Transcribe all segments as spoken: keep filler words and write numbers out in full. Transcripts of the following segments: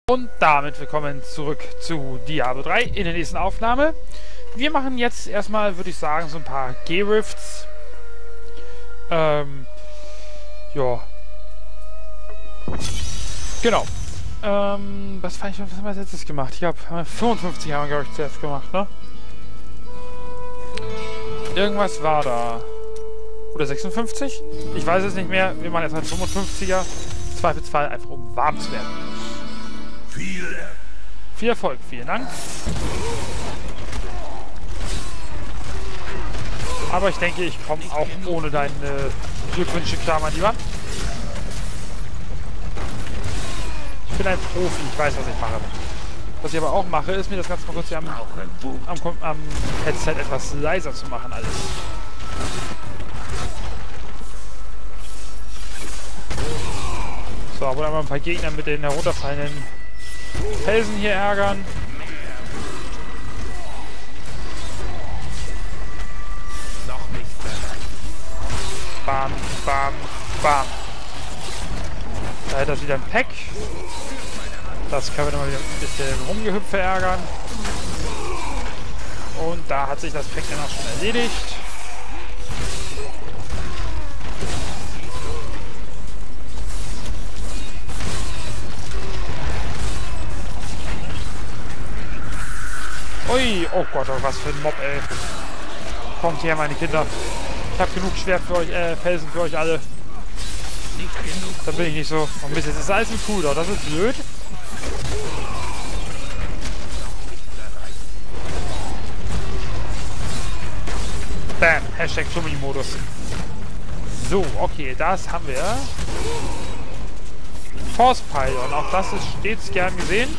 Und damit willkommen zurück zu Diablo drei in der nächsten Aufnahme. Wir machen jetzt erstmal, würde ich sagen, so ein paar G-Rifts. Ähm, ja. Genau. Ähm, was fand ich, was haben wir als letztes gemacht? Ich habe fünfundfünfzig haben wir, glaube ich, zuerst gemacht, ne? Irgendwas war da. Oder sechsundfünfzig? Ich weiß es nicht mehr. Wir machen jetzt halt fünfundfünfziger. Zweifelsfall einfach, um warm zu werden. Viel Erfolg, vielen Dank. Aber ich denke, ich komme auch ohne deine Glückwünsche klar, mein Lieber. Ich bin ein Profi, ich weiß, was ich mache. Was ich aber auch mache, ist mir das Ganze mal kurz hier am, am, am Headset etwas leiser zu machen alles. So, wollen wir ein paar Gegner mit den herunterfallenden Felsen hier ärgern. Bam, bam, bam. Da hätte das wieder ein Pack. Das können wir nochmal wieder ein bisschen rumgehüpfe ärgern. Und da hat sich das Pack dann auch schon erledigt. Ui, oh Gott, oh, was für ein Mob, ey. Kommt her, meine Kinder. Ich habe genug Schwert für euch, äh, Felsen für euch alle. Da bin ich nicht so. Oh Mist, jetzt ist alles ein Cooler, das ist blöd. Bam, Hashtag Flummi-Modus. So, okay, das haben wir. Force Pylon, auch das ist stets gern gesehen.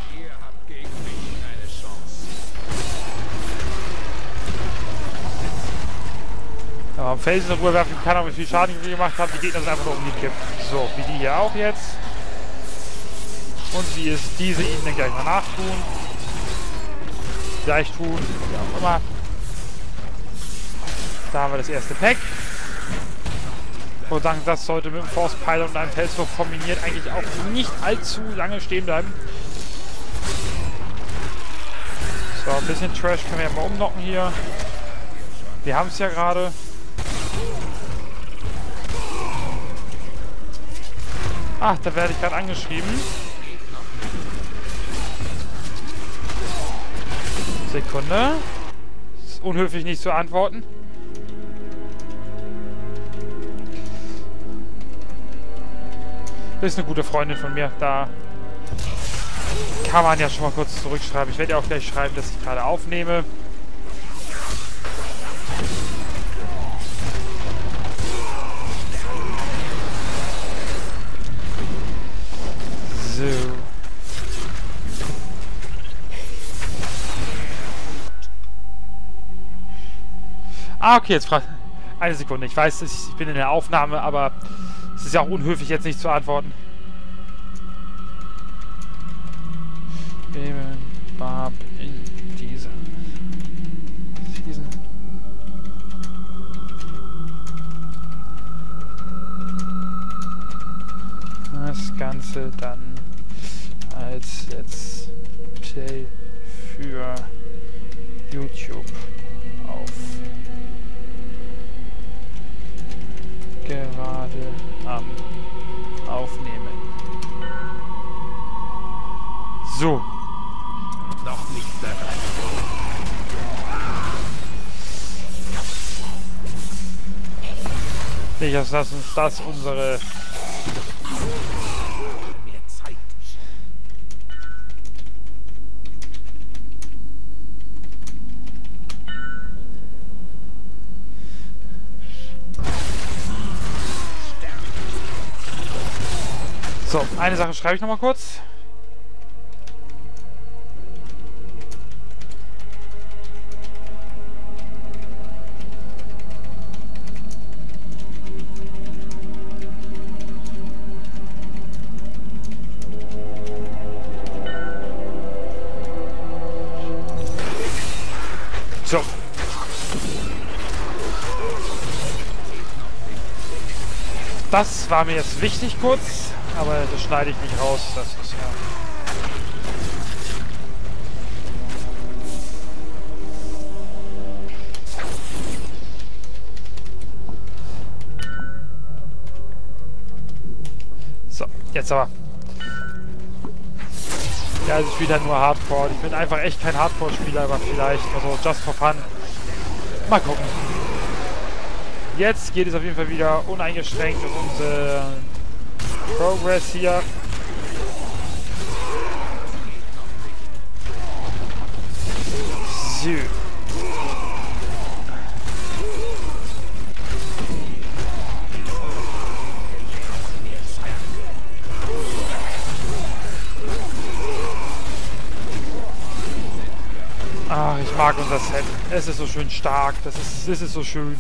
Ja, am Felsen in Ruhe werfen kann, aber wie viel Schaden ich gemacht habe. Die Gegner sind einfach nur umgekippt. So, wie die hier auch jetzt. Und wie es diese ihnen dann gleich mal nachtun. Gleich tun, wie auch immer. Da haben wir das erste Pack. Und sagen, das sollte mit dem Force Pylon und einem Felswurf kombiniert eigentlich auch nicht allzu lange stehen bleiben. So, ein bisschen Trash können wir ja mal umnocken hier. Wir haben es ja gerade. Ach, da werde ich gerade angeschrieben. Sekunde. Ist unhöflich, nicht zu antworten. Das ist eine gute Freundin von mir. Da kann man ja schon mal kurz zurückschreiben. Ich werde ja auch gleich schreiben, dass ich gerade aufnehme. So. Ah, okay, jetzt frage eine Sekunde. Ich weiß, ich bin in der Aufnahme, aber es ist ja auch unhöflich, jetzt nicht zu antworten. Eben, Barb in dieser Season. Das Ganze dann als Let's Play für YouTube auf. Gerade am Aufnehmen. So. Noch nicht bereit. Nicht, dass uns das unsere So, eine Sache schreibe ich noch mal kurz. So. Das war mir jetzt wichtig kurz, aber das schneide ich nicht raus. Das ist ja jetzt aber. Ja, also ich spiele halt nur Hardcore. Ich bin einfach echt kein Hardcore-Spieler, aber vielleicht, also just for fun. Mal gucken. Jetzt geht es auf jeden Fall wieder uneingeschränkt um unseren Progress hier. So. Ach, ich mag unser Set. Es ist so schön stark. Das ist, es ist so schön.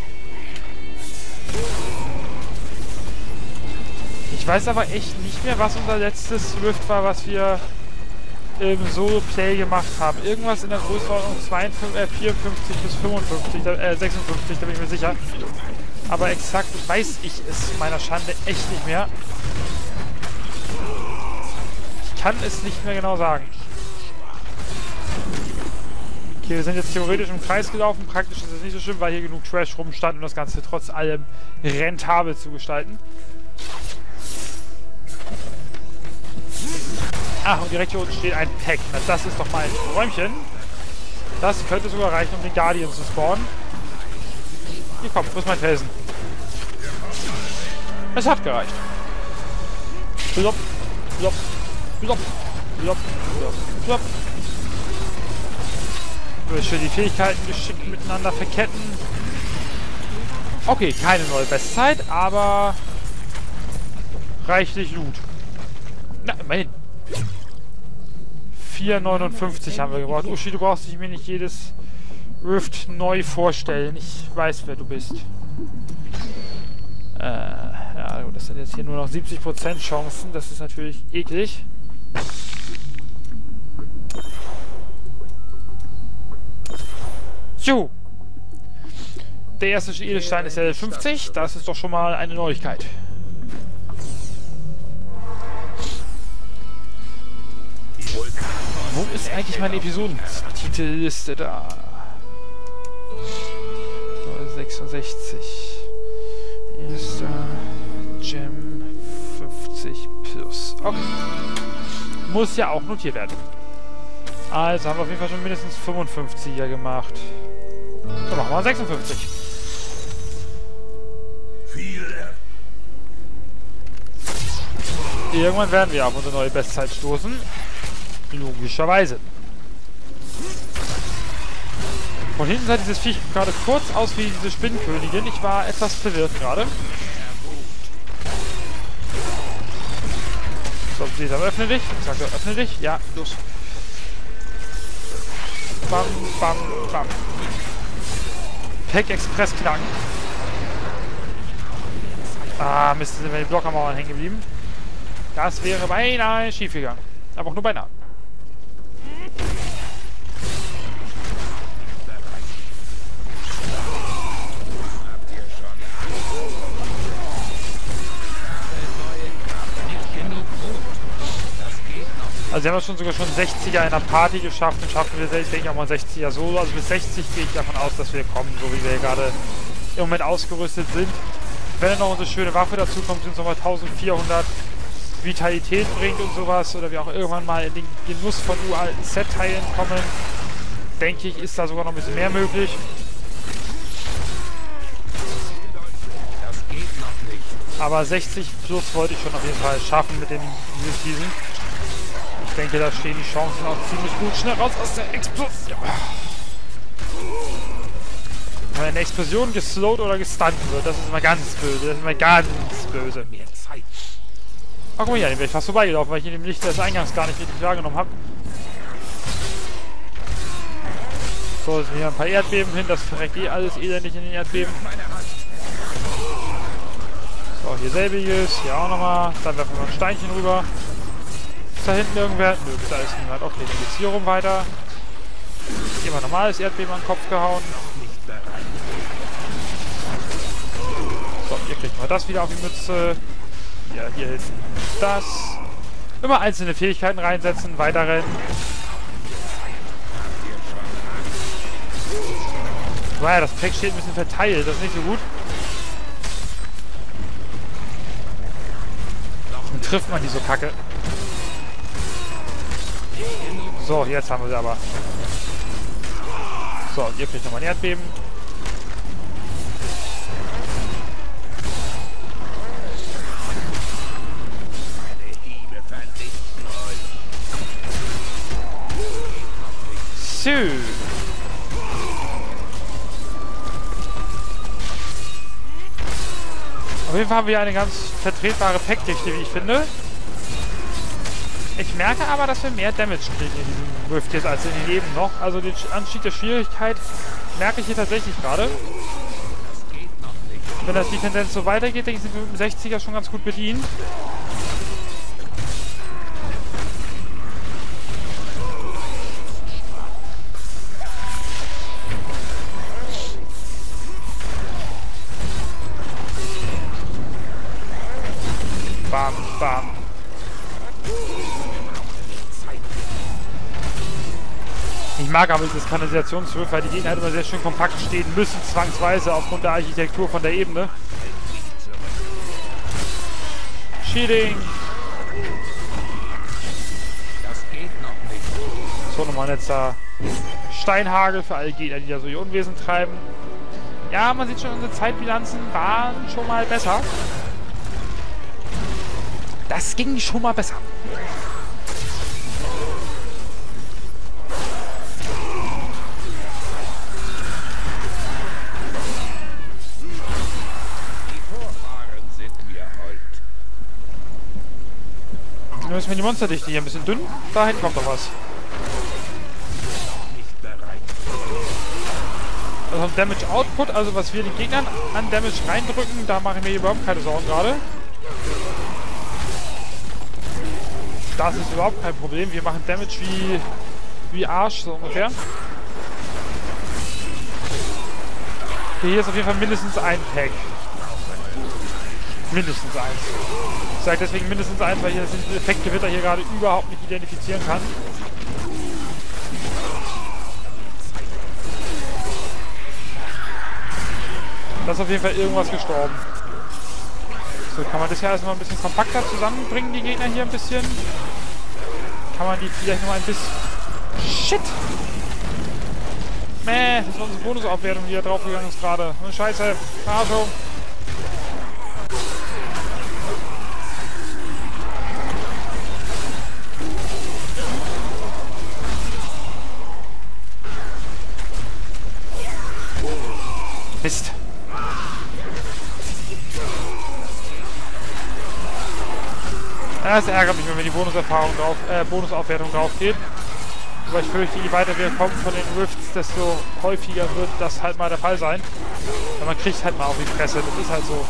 Ich weiß aber echt nicht mehr, was unser letztes Rift war, was wir im Solo-Play gemacht haben. Irgendwas in der Größenordnung zweiundfünfzig, äh, vierundfünfzig bis fünfundfünfzig, äh, sechsundfünfzig, da bin ich mir sicher. Aber exakt weiß ich es meiner Schande echt nicht mehr. Ich kann es nicht mehr genau sagen. Okay, wir sind jetzt theoretisch im Kreis gelaufen. Praktisch ist es nicht so schlimm, weil hier genug Trash rumstand, um das Ganze trotz allem rentabel zu gestalten. Ach, und direkt hier unten steht ein Pack. Na, das ist doch mal ein Räumchen. Das könnte sogar reichen, um den Guardian zu spawnen. Hier, komm, wo ist mein Felsen? Es hat gereicht. Plop, plop, plop, plop, plop, plop. Schön die Fähigkeiten geschickt miteinander verketten. Okay, keine neue Bestzeit, aber reichlich Loot. Na, immerhin. vier neunundfünfzig haben wir gebraucht. Uschi, du brauchst dich mir nicht jedes Rift neu vorstellen. Ich weiß, wer du bist. Äh, ja, das sind jetzt hier nur noch siebzig Prozent Chancen. Das ist natürlich eklig. Jo. Der erste Edelstein ist Level fünfzig. Das ist doch schon mal eine Neuigkeit. Wo ist eigentlich meine Episodentitelliste da? sechsundsechzig. Erster Gem fünfzig plus. Okay. Muss ja auch notiert werden. Also haben wir auf jeden Fall schon mindestens fünfundfünfziger gemacht. Dann machen wir sechsundfünfzig. Irgendwann werden wir auf unsere neue Bestzeit stoßen. Logischerweise. Von hinten sah dieses Viech gerade kurz aus wie diese Spinnenkönigin. Ich war etwas verwirrt gerade. So, Sesam, öffne dich. Ich sagte, öffne dich. Ja, los. Bam, bam, bam. Pack Express knacken. Ah, Mist, sind wir in den Blockermauern hängen geblieben. Das wäre beinahe schief gegangen. Aber auch nur beinahe. Also wir haben schon sogar schon sechziger in der Party geschafft und schaffen wir, denke ich, auch mal sechziger solo. Also bis sechzig gehe ich davon aus, dass wir kommen, so wie wir gerade im Moment ausgerüstet sind. Wenn dann noch unsere schöne Waffe dazu kommt, sind es nochmal eintausendvierhundert Vitalität bringt und sowas, oder wir auch irgendwann mal in den Genuss von uralten Set-Teilen kommen, denke ich, ist da sogar noch ein bisschen mehr möglich. Aber sechzig plus wollte ich schon auf jeden Fall schaffen mit dem Season. Ich denke, da stehen die Chancen auch ziemlich gut. Schnell raus aus der Explosion. Wenn eine Explosion geslowt oder gestunt wird, das ist immer ganz böse. Das ist immer ganz böse. Ach, guck mal hier, den bin ich fast vorbeigelaufen, weil ich in dem Licht des Eingangs gar nicht richtig wahrgenommen habe. So, jetzt hier ein paar Erdbeben hin. Das verreckt eh alles elendig in den Erdbeben. So, hier selbiges. Hier auch nochmal. Dann werfen wir ein Steinchen rüber. Ist da hinten irgendwer? Nö, da ist niemand. Okay, dann geht's hier rum weiter. Immer normales Erdbeben an den Kopf gehauen. So, hier kriegt man das wieder auf die Mütze. Ja, hier hinten das. Immer einzelne Fähigkeiten reinsetzen, weiterrennen. Wow, das Pack steht ein bisschen verteilt, das ist nicht so gut. trifft man die so kacke? So, jetzt haben wir sie aber. So, und ihr kriegt nochmal ein Erdbeben. So. Auf jeden Fall haben wir eine ganz vertretbare Packdichte, wie ich finde. Ich merke aber, dass wir mehr Damage kriegen in diesem Rift jetzt als in den eben noch. Also den Anstieg der Schwierigkeit merke ich hier tatsächlich gerade. Wenn das die Tendenz so weitergeht, denke ich, sind wir mit dem sechziger schon ganz gut bedient. Bam, bam. Ich mag aber dieses Kanalisationswürfel, weil die Gegner halt immer sehr schön kompakt stehen müssen, zwangsweise aufgrund der Architektur von der Ebene. Shielding. So, nochmal ein letzter Steinhagel für alle Gegner, die da so ihr Unwesen treiben. Ja, man sieht schon, unsere Zeitbilanzen waren schon mal besser. Das ging schon mal besser. Dann müssen wir die Monsterdichte hier ein bisschen dünn. Dahin kommt doch was. Also Damage Output, also was wir den Gegnern an Damage reindrücken, da mache ich mir überhaupt keine Sorgen gerade. Das ist überhaupt kein Problem. Wir machen Damage wie, wie Arsch, so ungefähr. Okay, hier ist auf jeden Fall mindestens ein Pack. Mindestens eins. Ich sage deswegen mindestens eins, weil hier das Effektgewitter hier gerade überhaupt nicht identifizieren kann. Da ist auf jeden Fall irgendwas gestorben. So, kann man das ja erstmal ein bisschen kompakter zusammenbringen, die Gegner hier ein bisschen. Kann man die vielleicht noch ein bisschen... Shit! Mäh, das war unsere Bonusaufwertung, die da draufgegangen ist gerade. Oh, Scheiße, Verarschung. Mist. Das ärgert mich, wenn mir die Bonuserfahrung drauf, äh, Bonusaufwertung drauf geht. Aber ich fürchte, je weiter wir kommen von den Rifts, desto häufiger wird das halt mal der Fall sein. Weil man kriegt halt mal auf die Fresse, das ist halt so.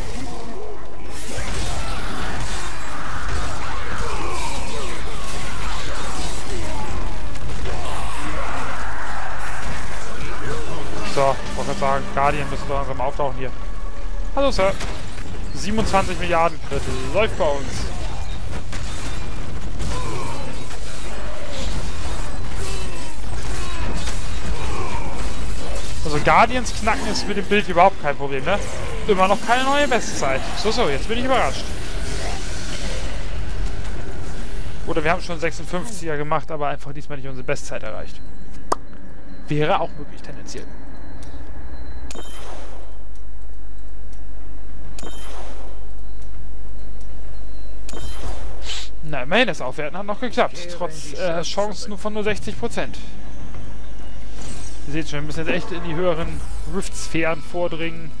So, ich wollte gerade sagen, Guardian müssen wir langsam auftauchen hier. Hallo Sir. siebenundzwanzig Milliarden Crit läuft bei uns. Also Guardians knacken ist mit dem Bild überhaupt kein Problem, ne? Immer noch keine neue Bestzeit. So, so, jetzt bin ich überrascht. Oder wir haben schon sechsundfünfziger gemacht, aber einfach diesmal nicht unsere Bestzeit erreicht. Wäre auch möglich, tendenziell. Na, immerhin, das Aufwerten hat noch geklappt. Trotz äh, Chancen von nur sechzig Prozent. Ihr seht schon, wir müssen jetzt echt in die höheren Rift-Sphären vordringen.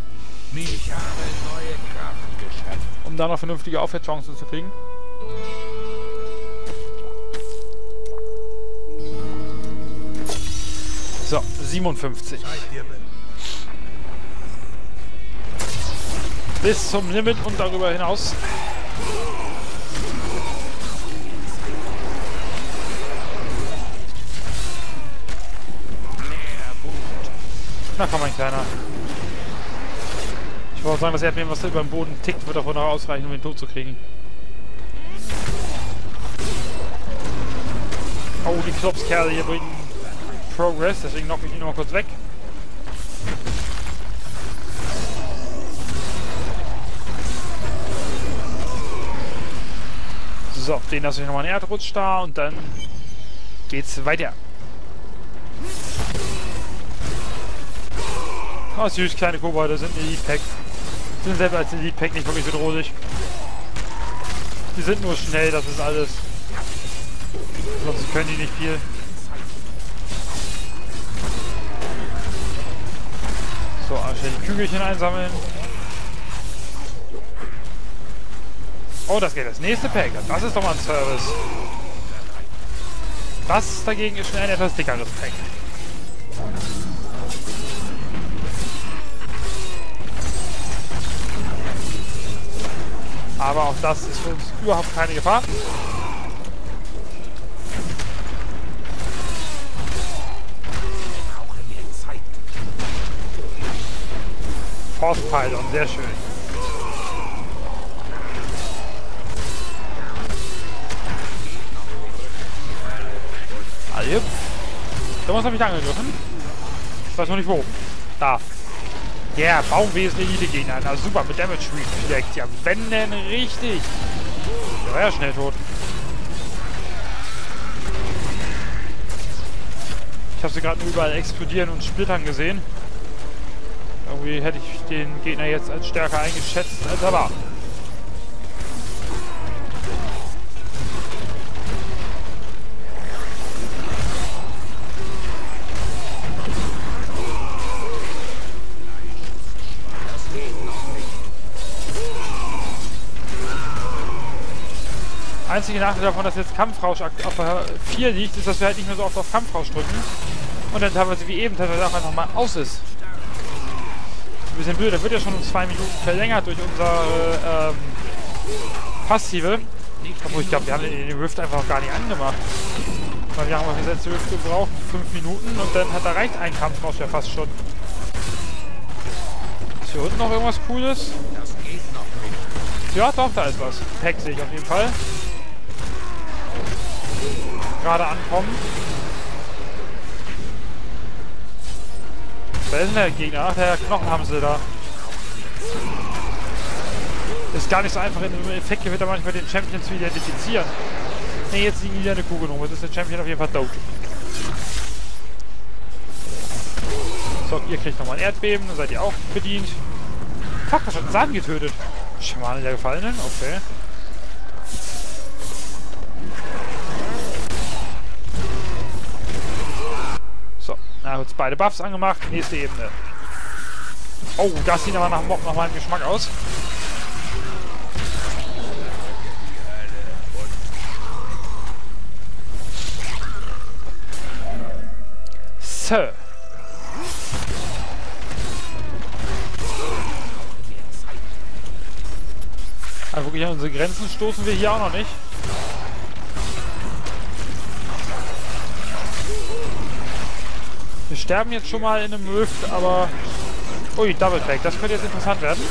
Um da noch vernünftige Aufwärtschancen zu kriegen. So, siebenundfünfzig. Bis zum Limit und darüber hinaus. Na komm, mein Kleiner. Ich wollte sagen, das Erdbeben, was da über dem Boden tickt, wird davon noch ausreichen, um ihn tot zu kriegen. Oh, die Klopskerle hier bringen Progress, deswegen knocke ich ihn noch mal kurz weg. So, den lasse ich nochmal einen Erdrutsch da und dann geht's weiter. Oh, süß, kleine Kobolde sind ein Elite-Pack. Sind selber als Elite-Pack nicht wirklich bedrohlich. Die sind nur schnell, das ist alles. Sonst können die nicht viel. So, schnell die Kügelchen einsammeln. Oh, das geht das nächste Pack. Das ist doch mal ein Service. Das dagegen ist schon ein etwas dickeres Pack. Aber auch das ist für uns überhaupt keine Gefahr. Force Pylon, sehr schön. Also, damals habe ich angegriffen. Ich weiß noch nicht wo. Da. Ja, yeah, Baumwesen Elite-Gegner. Na super, mit Damage Reflect. Ja, wenn denn richtig. Der war ja schnell tot. Ich habe sie gerade überall explodieren und splittern gesehen. Irgendwie hätte ich den Gegner jetzt als stärker eingeschätzt, als er war. Einzige Nachteil davon, dass jetzt Kampfrausch auf vier liegt, ist, dass wir halt nicht mehr so oft auf Kampfrausch drücken. Und dann teilweise wie eben teilweise auch einfach mal aus ist. Ein bisschen blöd, der wird ja schon um zwei Minuten verlängert durch unsere ähm, Passive. Obwohl ich glaube, wir haben den Rift einfach noch gar nicht angemacht. Weil wir haben auf der letzte Rift gebraucht, fünf Minuten und dann hat da reicht ein Kampfrausch ja fast schon. Ist hier unten noch irgendwas Cooles? Ja, doch, da ist was. Pack sehe ich auf jeden Fall. Gerade ankommen. Wer ist denn der Gegner? Ach, der Knochen haben sie da. Ist gar nicht so einfach in dem Effekt hier wird manchmal den Champion zu identifizieren. Ne, jetzt liegen wieder eine Kugel rum. Jetzt ist der Champion auf jeden Fall tot. So, ihr kriegt nochmal ein Erdbeben, dann seid ihr auch bedient. Fuck, was hat den Sand getötet? Schamane der Gefallenen? Okay. So, na gut, beide Buffs angemacht. Nächste Ebene. Oh, das sieht aber nach Mob nach meinem Geschmack aus. So. Aber wirklich an unsere Grenzen stoßen wir hier auch noch nicht. Wir sterben jetzt schon mal in einem Rift, aber... Ui, Double Pack, das könnte jetzt interessant werden.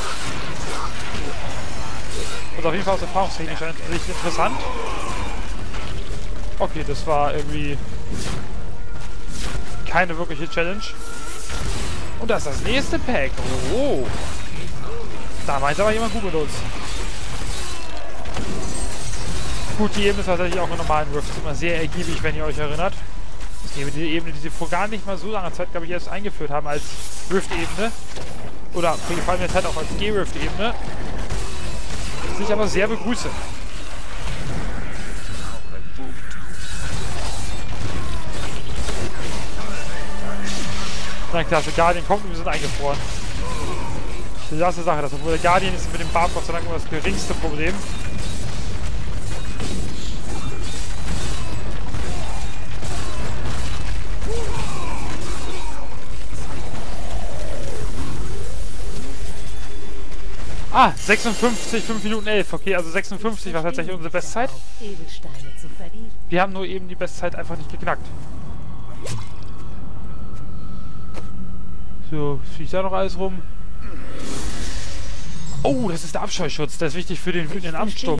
Und auf jeden Fall aus erfahrungstechnischer Sicht interessant. Okay, das war irgendwie... keine wirkliche Challenge. Und das ist das nächste Pack. Oh. Da meint aber jemand gut mit uns. Gut, die Ebene ist tatsächlich auch in normalen Rifts immer sehr ergiebig, wenn ihr euch erinnert. Die Ebene, die sie vor gar nicht mal so langer Zeit, glaube ich, erst eingeführt haben als Rift-Ebene. Oder vor allem der Zeit auch als G-Rift-Ebene. Die ich aber sehr begrüße. Na klasse, Guardian kommt und wir sind eingefroren. Klasse Sache, das obwohl der Guardian ist mit dem Barb Gott sei Dank nur das geringste Problem. Ah, sechsundfünfzig, fünf Minuten elf. Okay, also sechsundfünfzig war tatsächlich unsere Bestzeit. Wir haben nur eben die Bestzeit einfach nicht geknackt. So, fliegt da noch alles rum? Oh, das ist der Abscheuschutz. Der ist wichtig für den wütenden Amtssturm.